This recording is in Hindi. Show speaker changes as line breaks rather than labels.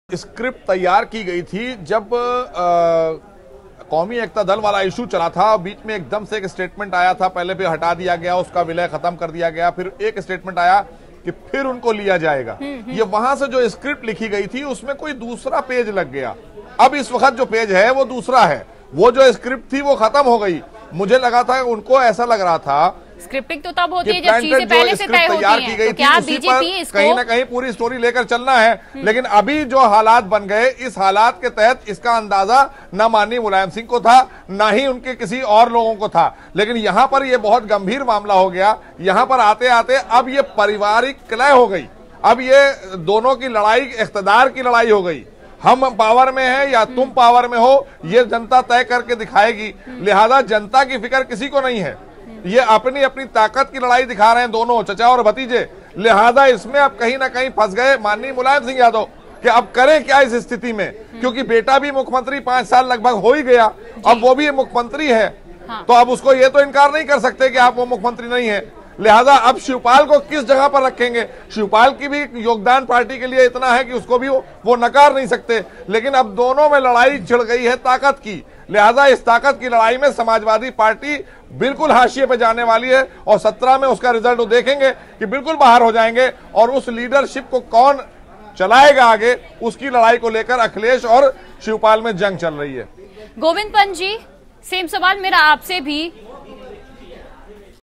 स्क्रिप्ट तैयार की गई थी जब कौमी एकता दल वाला इशू चला था। बीच में एकदम से एक स्टेटमेंट आया था, पहले भी हटा दिया गया, उसका विलय खत्म कर दिया गया, फिर एक स्टेटमेंट आया कि फिर उनको लिया जाएगा। ये वहां से जो स्क्रिप्ट लिखी गई थी उसमें कोई दूसरा पेज लग गया। अब इस वक्त जो पेज है वो दूसरा है, वो जो स्क्रिप्ट थी वो खत्म हो गई। मुझे लगा था, उनको ऐसा लग रहा था
स्क्रिप्टिंग तो तब होती है जब चीजें पहले से तय होती हैं। तो क्या बीजेपी इसको
कहीं ना कहीं पूरी स्टोरी लेकर चलना है, लेकिन अभी जो हालात बन गए, इस हालात के तहत इसका अंदाजा न माननीय मुलायम सिंह को था, न ही उनके किसी और लोगों को था। लेकिन यहां पर यह बहुत गंभीर मामला हो गया। यहां पर आते आते अब ये पारिवारिक कलह हो गई। अब ये दोनों की लड़ाई इख्तिदार की लड़ाई हो गई। हम पावर में हैं या तुम पावर में हो, ये जनता तय करके दिखाएगी। लिहाजा जनता की फिक्र किसी को नहीं है। ये अपनी अपनी ताकत की लड़ाई दिखा रहे हैं दोनों चचा और भतीजे। लिहाजा इसमें अब कहीं ना कहीं फंस गए माननीय मुलायम सिंह यादव कि अब करें क्या इस स्थिति में, क्योंकि बेटा भी मुख्यमंत्री 5 साल लगभग हो ही गया, अब वो भी मुख्यमंत्री है। तो अब उसको ये तो इनकार नहीं कर सकते कि आप वो मुख्यमंत्री नहीं है। लिहाजा अब शिवपाल को किस जगह पर रखेंगे? शिवपाल की भी योगदान पार्टी के लिए इतना है कि उसको भी वो नकार नहीं सकते। लेकिन अब दोनों में लड़ाई छिड़ गई है ताकत की। लिहाजा इस ताकत की लड़ाई में समाजवादी पार्टी बिल्कुल हाशिए पे जाने वाली है और 17 में उसका रिजल्ट वो देखेंगे कि बिल्कुल बाहर हो जाएंगे। और उस लीडरशिप को कौन चलाएगा आगे, उसकी लड़ाई को लेकर अखिलेश और शिवपाल में जंग चल रही है।
गोविंद पंत जी, सेम सवाल मेरा आपसे भी।